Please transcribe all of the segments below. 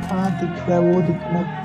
हाँ दिख रहा है, वो दिख रहा है।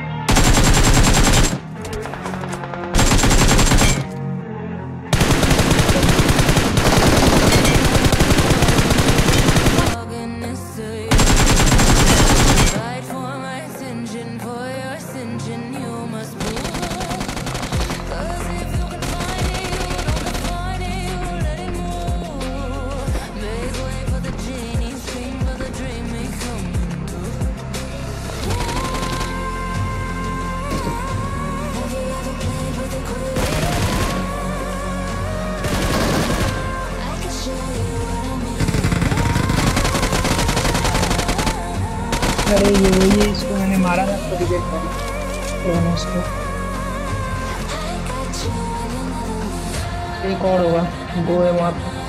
अरे ये वही है, इसको मैंने मारा था थोड़ी देर पहले। तो मैंने उसको एक और होगा, दो है वहाँ पे।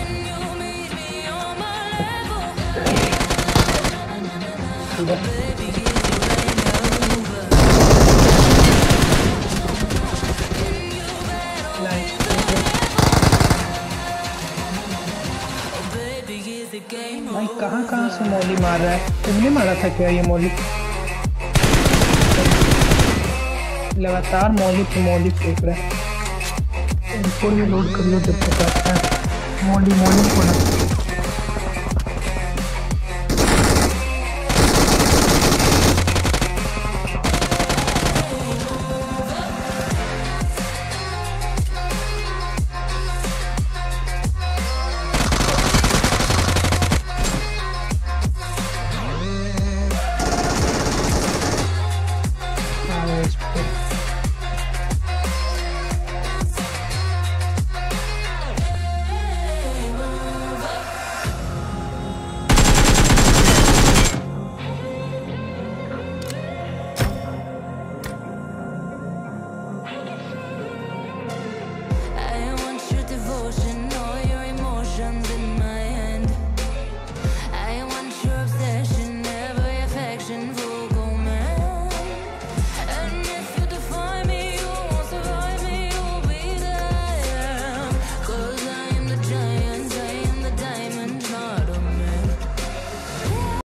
भाई कहाँ कहाँ से मौली मार रहा है? तुमने मारा था क्या ये मौली? लगातार मौली पे मौली फेंक रहा है। इनको भी लोड कर लो जब तक आता है। मौली मौली को ना